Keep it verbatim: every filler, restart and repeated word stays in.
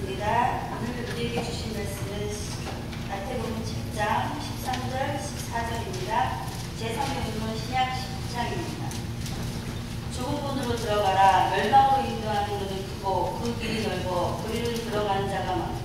있습니다. 오늘 우리에게 주신 말씀은 마태복음 칠 장 십삼 절 십사 절입니다. 제 성경은 신약 십 장입니다. 좁은 문으로 들어가라. 멸망으로 인도하는 문은 크고 그 길이 넓어 그리로 들어가는 자가 많고